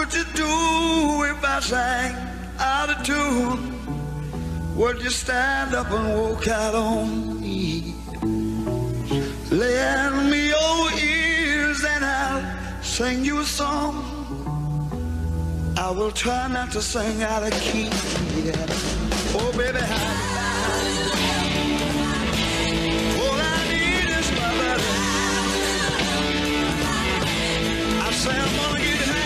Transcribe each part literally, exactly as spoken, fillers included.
would you do if I sang out of tune? Would you stand up and walk out on me? Lend me your ears and I'll sing you a song. I will try not to sing out of key. Yeah. Oh, baby, how all I need is my love. I say I'm gonna get high.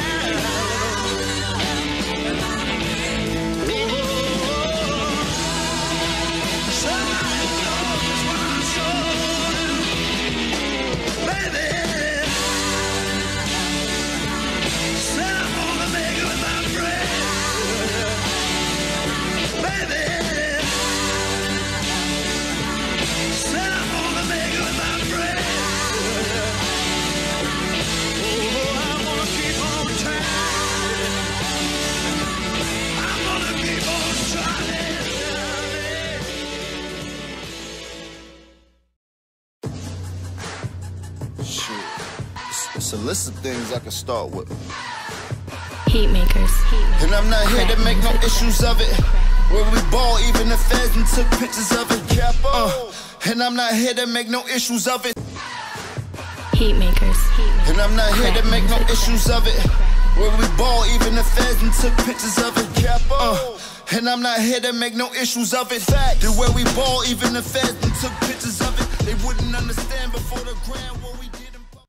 It's a list of things I can start with. Heat makers. And I'm not here to make no issues of it. When we ball, even the feds and took pictures of it. Uh, and I'm not here to make no issues of it. Heat makers. And I'm not here to make no issues of it. When we ball, even the feds and took pictures of it. Uh, and I'm not here to make no issues of it. Fact, the way we ball, even the feds and took pictures of it. They wouldn't understand before the ground what we did.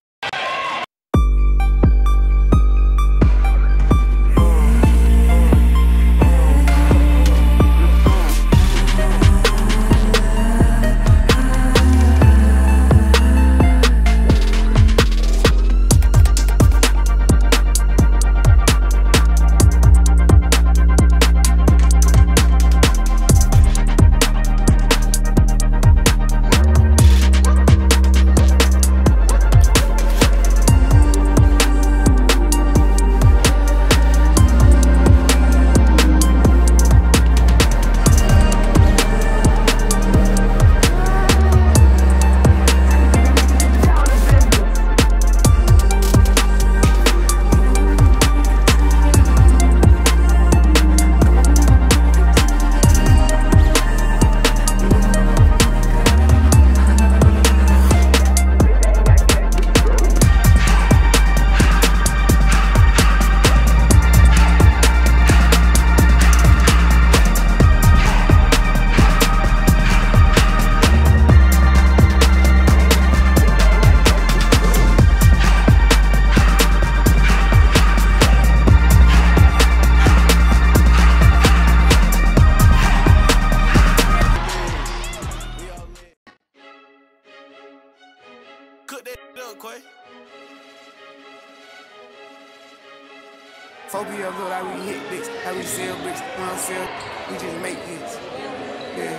Phobia look like we hit bricks, how we sell bricks, we don't sell, we just make hits. Yeah.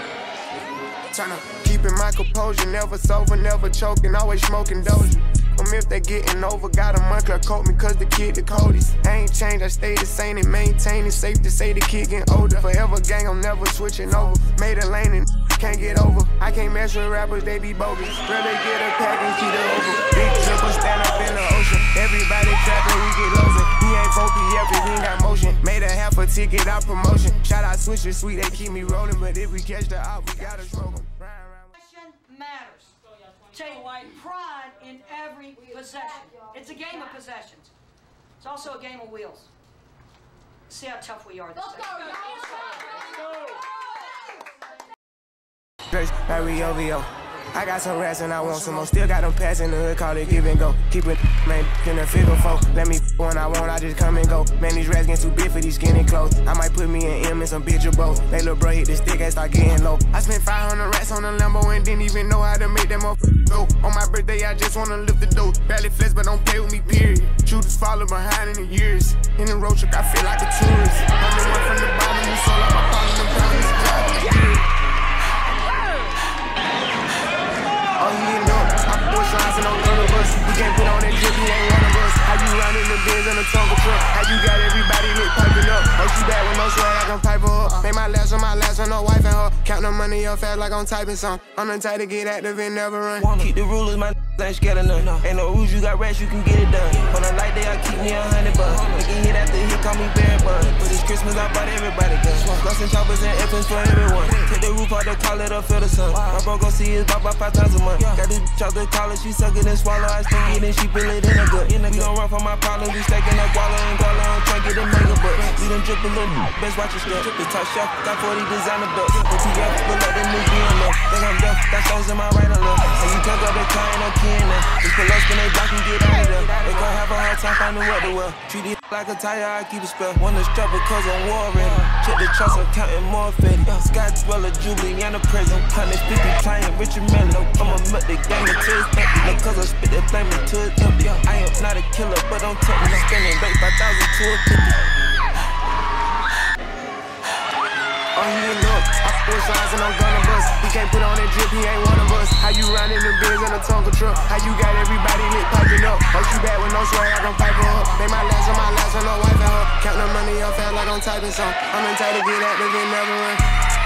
Turn up. Keeping my composure, never sober, never choking, always smoking doja. Um, if they getting over, got a monkey coat me cause the kid the coldest. I ain't changed, I stay the same and maintain it. Safe to say the kid getting older. Forever gang, I'm never switching over. Made a lane and can't get over. I can't mess with rappers, they be bogus. Rather get a pack and keep it over. Big triple stand up in the ocean. Everybody trapping, we get loser. He ain't focused yet, but he ain't got motion. Made a half a ticket out promotion. Shout out Switcher Sweet, they keep me rolling. But if we catch the op, we gotta smoke them. Matters. Take pride in every possession. It's a game of possessions. It's also a game of wheels. See how tough we are this day. Let's go. Harry O V O. I got some rats and I want some more. Still got them pass in the hood, call it give and go. Keep it, man, in the figure four. Let me when I want, I just come and go. Man, these rats getting too big for these skinny clothes. I might put me an M and some bitch or both. They little bro hit the stick and start getting low. I spent five hundred rats on a Lambo and didn't even know how to make that motherfucker go. On my birthday, I just wanna lift the dough. Barely flex, but don't play with me, period. Shooters follow behind in the years. In the road truck, I feel like a tourist. I'm the one from the bottom who sold out my father and pounds. Oh, he didn't know. I push lines and don't go to bus. We can't put on that drip, he ain't one of us. I you riding the Benz in a Tonka truck? How you got everybody lit piping up? Oh, she bad with no swag, I can pipe her up. Make my last one, my last one, no wife and her. Count the money up fast like I'm typing some. I'm the type to get active and never run. Keep the rulers, my ain't scared of none. Ain't no rules, you got rats, you can get it done. On a light day, I keep me a hundred bucks. Making hit after hit, call me Barry Bun. But it's Christmas, I bought everybody guns. Gloss and choppers and infants for everyone. Take the roof out, they call it up, feel the sun. My bro gon' see his bop about five times a month. Got this bitch out the college, she suck it and swallow. I stick it and she feel it in a gut. We don't run from my problems, we stacking up Guala and Guala and try get a mega butt. We done drip a little, best watch your step. This top chef, got forty designer belts. O T F, look like the new B M F. Think I'm deaf, got stones in my right and left. And you can't go the car, ain't no key in there. Just pull up, spin they block and get out of there. They gon' have a hard time finding what to wear. Treat it like a tire, I keep it spell. Wanna strap because I'm war ready. Check the trust, I'm counting more fetty. Scott Dweller, Jubilee, and the present. one hundred fifty playing Richard Miller. I'ma milk the game until it's empty. No, cause I spit that flame until it's empty. I am not a killer, but don't tempt me. I'm spending rate five thousand to a fifty. Oh, he didn't look. I push lines and I'm gonna bust. He can't put on that drip, he ain't one of us. How you riding the Benz in a Tonka truck? How you got everybody lit piping up? Oh, she bad with no swag, I can pipe her up. Make my last on my last on no wife and her. Count the money up fast like I'm typing some. I'm the type to get active and never run.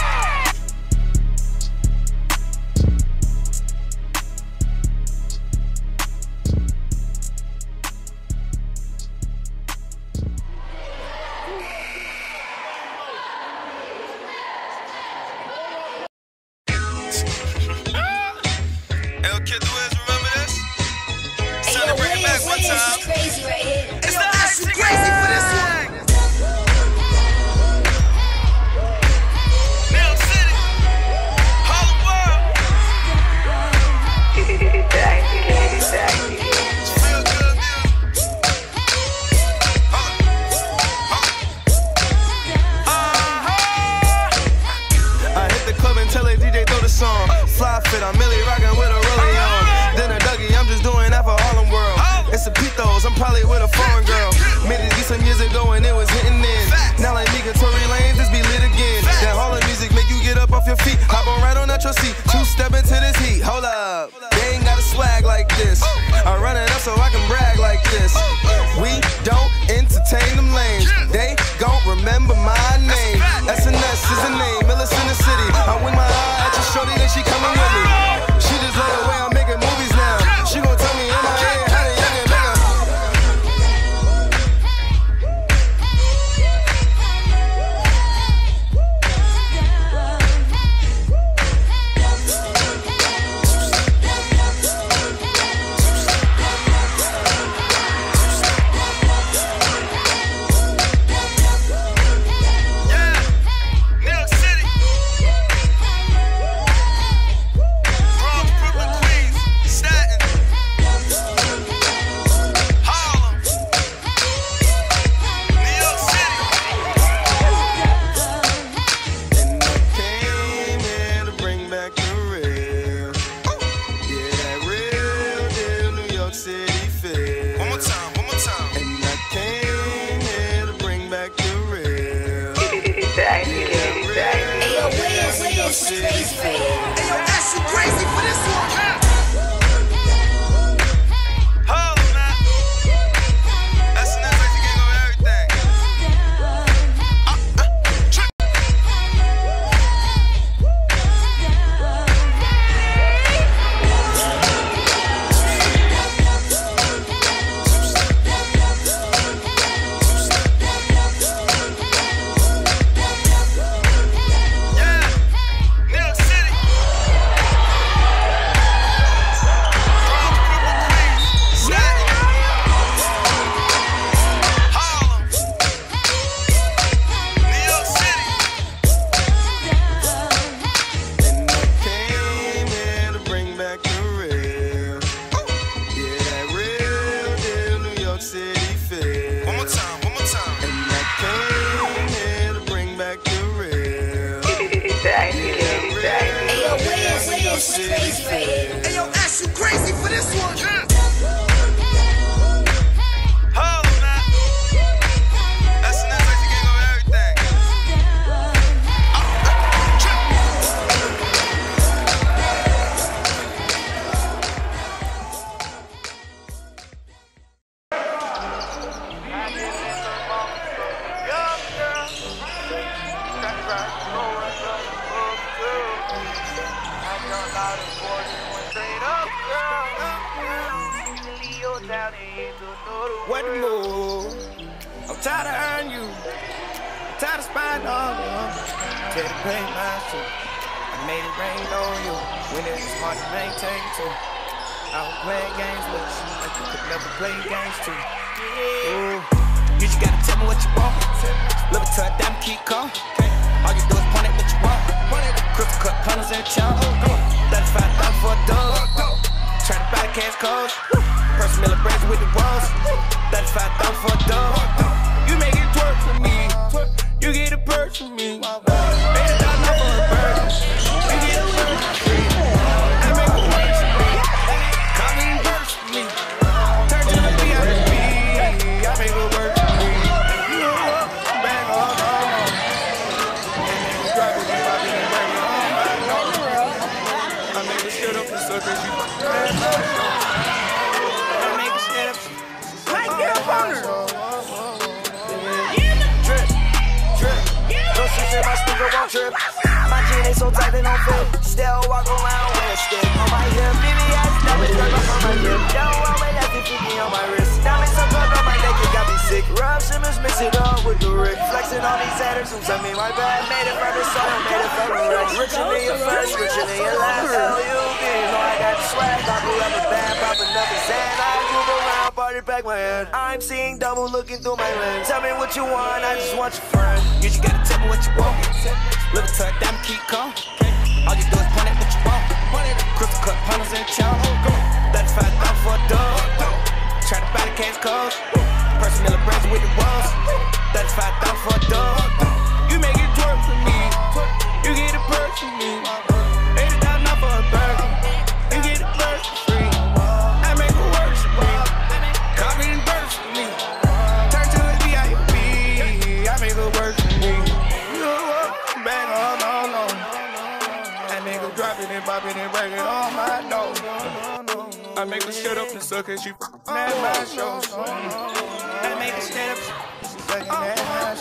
Crazy right here. It's the Icy Crazy for this one. New York City, Harlem World. It's real good music. Hold on, hold on. Uh-huh. I hit the club and tell a D J throw the song. Fly fit, I'm Millie rockin' with a rollie on. Then a Dougie, I'm just doing that for Harlem World. It's a Pitos, I'm probably with a foreign girl. Made it some years ago and it was hitting in. Now like me and Tory Lanez, this be lit again. That Harlem music make you get up off your feet. Hop on right on out your seat. Two step into this heat. Hold up, they ain't got a swag like this. I run it up so I can brag like this. We don't entertain them lanes. They gon' remember my name. S N S is the name, Millicent the city. I win my eye at your shorty and she coming with me. She just love the way I'm making movies now. She gon' tell me in my head how to young and bigger. what to move. I'm tired of earning you. I'm tired of spying on you. Tell the pain my suit. I made it rain on you. When it was hard to maintain too. I was playing games with you. Like you could never play games too. Ooh. You just gotta tell me what you want. Look to a damn keep calm. All you do is point at what you want. Crystal cut punters and chop. thirty-five thousand for a dog. Try to buy the cash codes. Person Miller braids with the walls. thirty-five thousand for a dog. You make it twerk for me. You get a purse for me. eighty thousand for a bird. You get a purse for free. I make it work for me. Call me and purse for me. Turn to the B I S B. I make it work for me. You know what? Back on, on, on. And then you drive it, you pop it and bring it on. I make it shut up and suck as you. I make it shut up. Like your partner. Drip, drip. No shit in my sneaker won't trip. My jeans ain't so tight they don't fit. Still walk around with a stick on my hip. B B S, diamonds stuck up on my lip. Yo, I'm way left fifty on my wrist. Diamonds so good on my neck, it got me sick. Rob Simmons mix it up with the Rick. Flexing on these haters who tell me my bad. Made it from the sun, made it from the rest. Richer than your first, richer than your last. L U B, know I got the swag. I blew up a band, pop another Zan. I move around, party back my hand. I'm seeing double looking through my lens. Tell me what you want, I just want your friend. You just gotta tell me what you want. Look to a damn keep calm. All you do is point at what you want. Crystal cut punters and chop. thirty-five thousand for a dog. Try to buy the cash codes. Person Miller braids with the walls. thirty-five thousand for a dog. You make it twerk for me. You get a purse for me. eighty thousand for a burger. You get a purse for free. I make it work for me. Coffee and burst for me. Turn to a V I P. I make it work for me. You know what? Back on, on, on. That nigga drop it and pop it and break it on my nose. I make her shut up and suck and she f***ing at my shows. I make her shut up, she sucking at my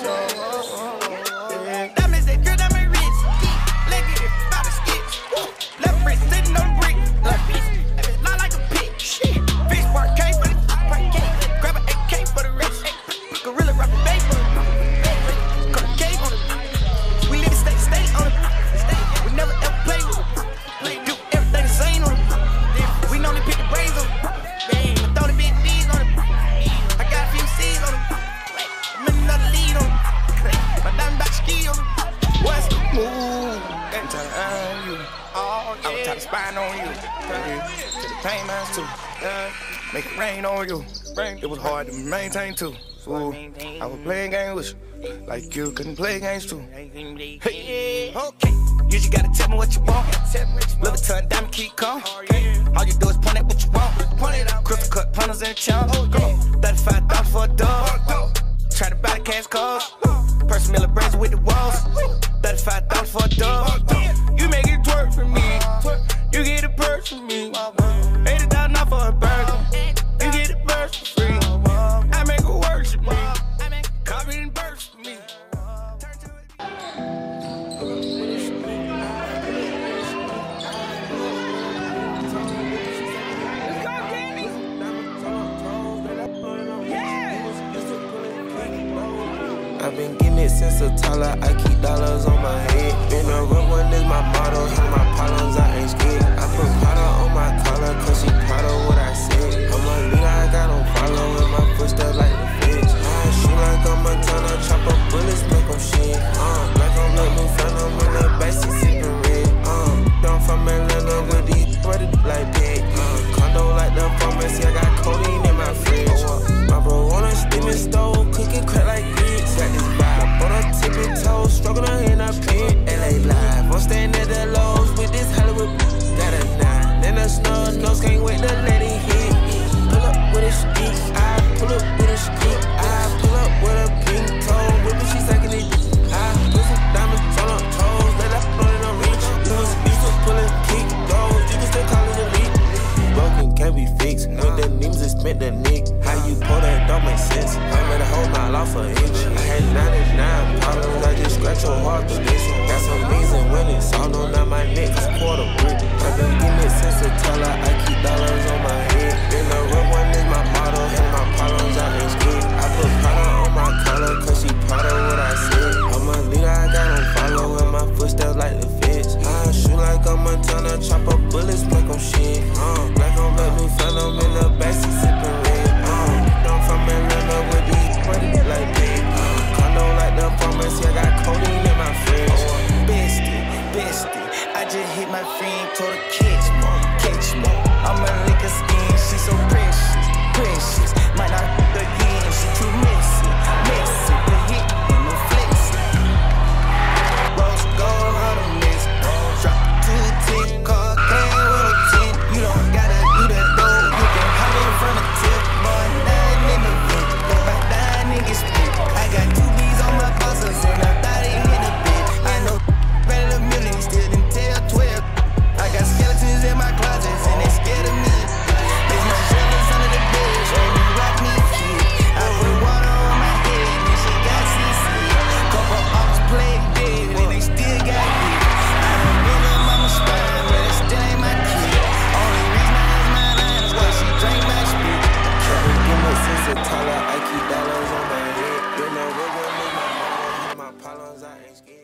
shows. Diamonds they drill down my wrist. Leg it if by the skits. Left wrist sitting on the brick. Left wrist, that bitch lie like a pig. Shit, fish part K for the part K. Grab an A K for the wrist. Gorilla rap a bay for the cut a cave on it. We live in state to state on it. We never ever play with it. Do everything the same on it. We know they pick the brains on it. I throw the big D's on it. I got a few C's on it. I'm in another lead on it. My diamond back ski on it. What's the move? I'm trying to earn you. Oh, yeah. I'm trying to spine on you. To the pain mines too. Make it rain on you. It was hard to maintain too. Ooh, I was playing games with you, like you couldn't play games too. Hey, okay, you just gotta tell me what you want. Look to a diamond keep calm. All you do is point at what you want. Crystal cut punters and chop. thirty-five thousand for a dog. Try to buy the cash codes. Person Miller braids with the walls. thirty-five thousand for a dog. You make it twerk for me. You get a purse for me. eighty thousand for a burger. You get a purse for free. I make it worship me. Coffee and burst for me. I've been getting it since a toddler. I keep dollars on my head. Been a real one is my motto. Hit my problems, I ain't scared. I put powder on my collar, cause she proud of what I said. I'm a leader, I got on follow with my footsteps like the feds. I shoot like I'm a tonner, chop up bullets, make them shit. Uh, like I'm the new phantom in the backseat sipping red. Uh, I'm from Atlanta with these ready like that. Uh, condo like the pharmacy, I got codeine in my fridge. My bro on a steaming stove, cooking crack like grits. Got this vibe on a tippy toe, struggling in a pit. L A live, I'm staying at the Lowe's with this Hollywood. Got a nine, and a snub nose, can't wait to let it hit. Pull up with a stick, I pull up with a stick. I pull up with a pink toe, whipping, she sucking it. I put some diamonds on her toes, let that blow in her reach. Those beats pulling kick goals, you can still call it elite. Broken can't be fixed, with the names and spent the nick. How you pull that don't make sense. I made a whole mile off an inch. I had ninety-nine problems, I just scratch your heart to this. Got some amazing winnings, all on down my neck, it's quarter brick. I've been getting it since a toddler, I keep dollars on my head. Been a real one is my motto, and my problems precious. Might not again, she too messy. Messy, the hit and no flexing. Rose gold on the mix. Drop to the tick, car came with a tint. You don't gotta do that though. You can hop in front of tip, boy, nine in the vent. Go back nine niggas split. I got two B's on my bosses and I thought it hit a bit. I know better than million, still didn't tell twelve. I got skeletons in my closets and they scared of me. There's no shelters under the bed, screaming rock me kid. I put water on my head and she got C C. Couple ops played dead and they still got hit. I done been on mama spine, but it still ain't my kid. Only reason I have my line is cause she drank my spit. Can't get no sense of taller, I keep dollars on my head. You know we're gonna make my mama, my problems, I ain't scared.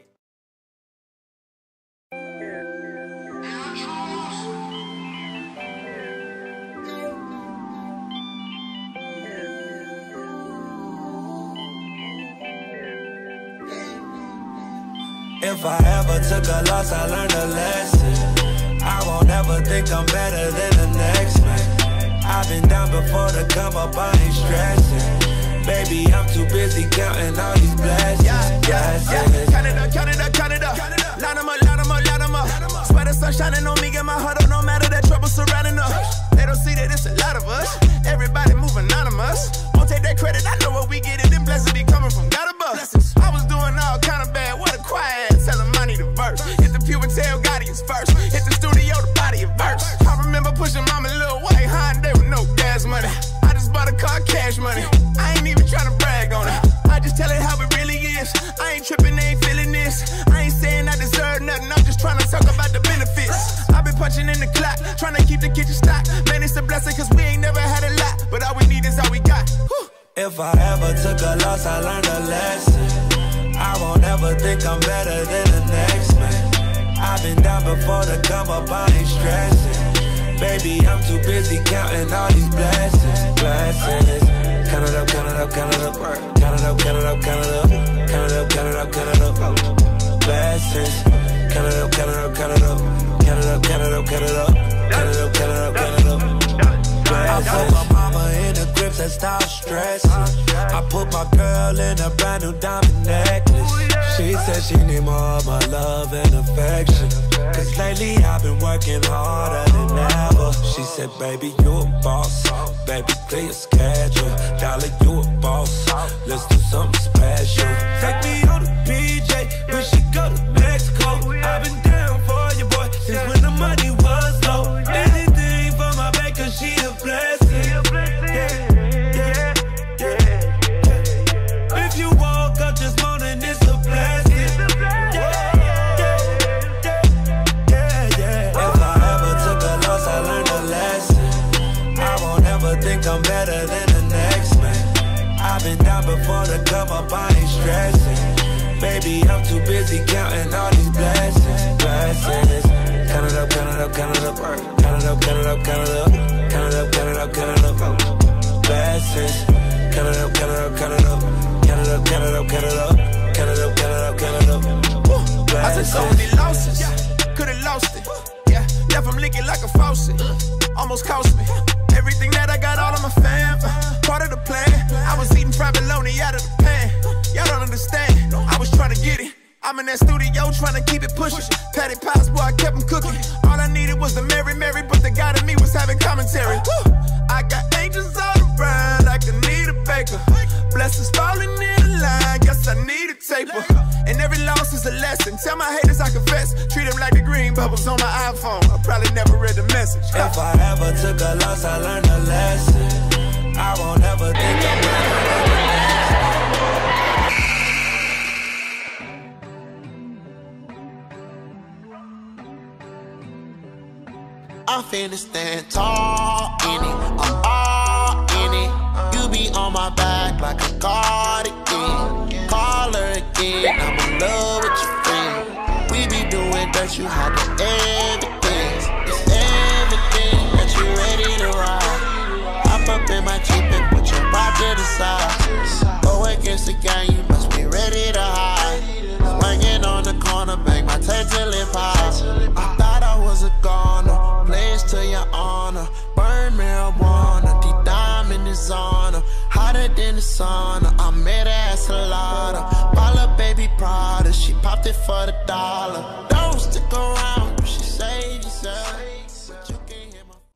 If I ever took a loss, I learned a lesson. I won't ever think I'm better than the next man. I've been down before to come up, I ain't stressing. Baby, I'm too busy counting all these blessings. Yeah, yeah, yeah. Count it up, count it up, count it up. Line 'em up, line 'em up, line 'em up. Swear the sun shining on me, get my heart up, no matter that trouble surrounding us. They don't see that it's a lot of us. Everybody move anonymous. Won't take that credit, I know where we get it. Them blessings be coming from God above. I was doing all kind of bad, what a quiet ass. Tell him I need a verse. Hit the pew and tell Guardians first. Hit the studio to body a verse. I remember pushing mama little white Hyundai with no gas money. I just bought a car, cash money. I ain't even trying to brag on it. I just tell it how it really is. I ain't tripping, they ain't feeling this. I ain't saying I deserve nothing, I'm just trying to talk about the benefits. I've been punching in the clock, trying to keep the kitchen stocked. Man, it's a blessing cause we ain't never had a lot, but all we need is all we got. Whew. If I ever took a loss, I learned a lesson. I won't ever think I'm better than the next man. I've been down before to come up, I ain't stressing. Baby, I'm too busy counting all these blessings. Blessings. Count it up, count it up, count it up. Count it up, count it up, count it up. Count it up, count it up, count it up. Blessings. Count it up, count it up, count it up. Count it up, count it up, count it up. Count it up, count it up, count it up. I put my mama in the grips and stop stressing. I put my girl in a brand new diamond necklace. She said she need more of my love and affection. Cause lately I've been working harder than ever. She said, baby, you a boss. Baby, clear your schedule. Dollar, you a boss. Let's do something special. Take me on the P J, we should go to Mexico. I've been down for you, boy, since when the money was low. Anything for my back, cause she a blessing. Yeah, yeah, yeah, yeah. If you woke up this morning, it's a blessing. Yeah, yeah, yeah, yeah, yeah. If I ever took a loss, I learned a lesson. I won't ever think I'm better than the next man. I've been down before to come up, I ain't stressing. Baby, I'm too busy counting all these blessings. Blessings. Count it up, count it up, count it up. Count it up, count it up, count it up. Count it up, count it up, count it up. Blessings. Count it up, count it up, count it up. Count it up, count it up, count it up. Count it up, count it up, count it up. I took so many losses, could've lost it. Yeah, left them leaking like a faucet. Almost cost me everything that I got, all of my fam. Part of the plan. I was eating fried bologna out of the pan. Y'all don't understand. I was trying to get it. I'm in that studio trying to keep it pushing. Patty pies, boy, I kept them cooking. All I needed was the Mary Mary, but the God in me was having commentary. Woo! I got angels all around like I need a baker. Blessings falling in the line, guess I need a taper. And every loss is a lesson. Tell my haters I confess. Treat them like the green bubbles on my iPhone. I probably never read the message. If I ever took a loss, I learned a lesson. I won't ever think I'm better than the next man. I'm finna stand tall in it, I'm all in it. You be on my back like a cardigan. Call her again, I'm in love with your friend. We be doing dirt, you had the evidence. It's everything that you ready to ride. Hop up in my Jeep and put your pride to the side. Go against the gang, you must be ready to hide. Swinging on the corner, bang my tail till it pops. I thought I was a goner. Place to your honor, burn marijuana, deep diamond designer, hotter than the sauna. I made her ass a lotta. Balla baby Prada, she popped it for the dollar. Don't stick around, she saved yourself.